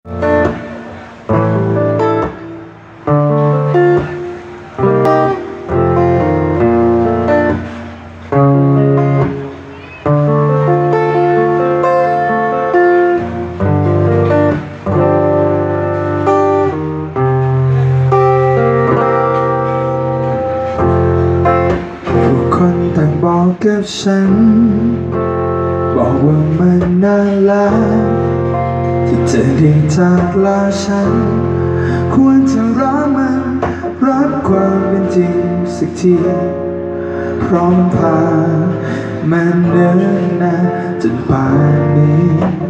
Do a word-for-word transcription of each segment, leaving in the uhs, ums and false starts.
บอกกับฉันบอกว่ามันนานแล้วที่เธอได้จากลาฉันควรจะรับมันรับความเป็นจริงสักทีเพราะมันผ่านมันเนิ่นนานจนป่านนี้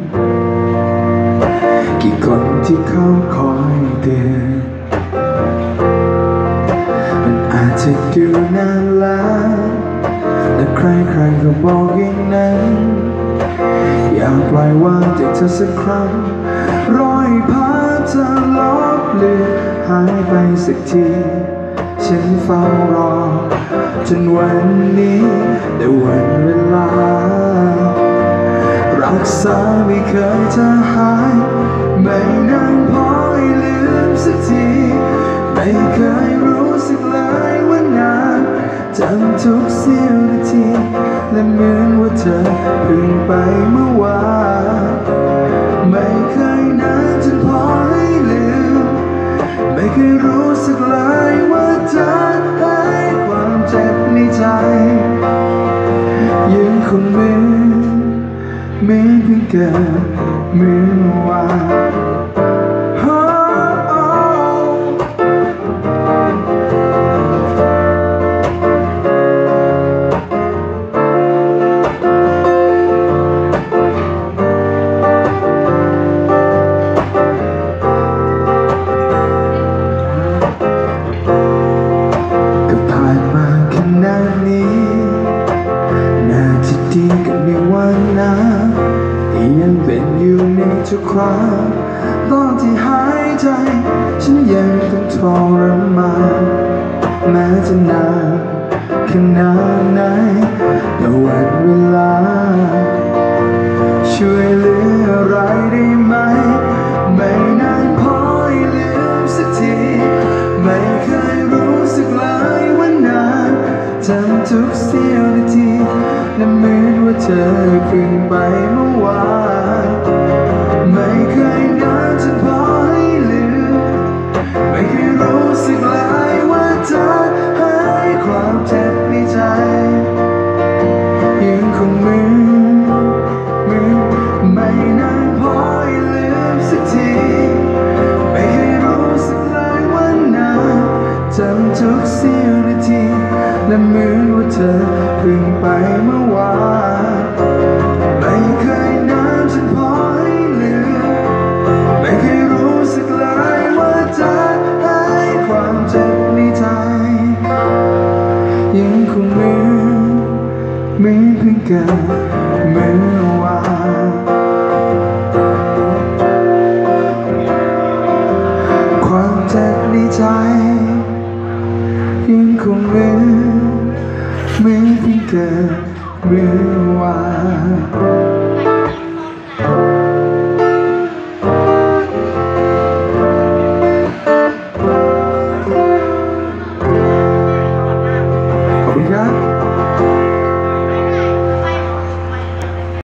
กี่คนที่เขาคอยเตือนมันอาจจะดูนานแล้วแต่ใครๆก็บอกอย่างนั้นอยากปล่อยวางจากเธอสักครั้งรอยภาพเธอลบเลือนหายไปสักทีฉันเฝ้ารอจนวันนี้แต่วันเวลารักษาไม่เคยจะหายไม่นานพอให้ลืมสักทีไม่เคยรู้สึกเลยว่านานจำทุกเสี้ยวนาทีและเหมือนว่าเธอเพิ่งไปเมื่อวานไม่เคยนานจนพอให้ลืมไม่เคยรู้สึกเลยว่าเธอให้ความเจ็บในใจยังคงเหมือนเหมือนเพิ่งเกิดเมื่อวานดีกันในวันนั้นที่ยังเป็นอยู่ในทุกครั้งตอนที่หายใจฉันยังต้องทรมานแม้จะนานขนาดไหนแต่วันเวลาช่วยเหลืออะไรได้ไหมไม่นานพอให้ลืมสักทีไม่เคยรู้สึกเลยว่านานจำทุกเสี้ยวนาทีและเหมือนว่าเธอเพิ่งไปเมื่อวานไม่เคยนานจนพอให้ลืมไม่เคยรู้สึกเลยว่าเธอให้ความเจ็บในใจยังคงเหมือนเหมือนไม่นานพอให้ลืมสักทีไม่เคยรู้สึกเลยว่านานจำทุกเสี้ยวนาทีและเหมือนว่าเธอเพิ่งไปเมื่อวานไม่เคยนานจนพอให้ลืมไม่เคยรู้สึกเลยว่าเธอให้ความเจ็บในใจยังคงเหมือนเหมือนเพิ่งเกิดเมื่อวานความเจ็บในใจยังคงเหมือนเหมือนเพิ่งเกิดเมื่อวาน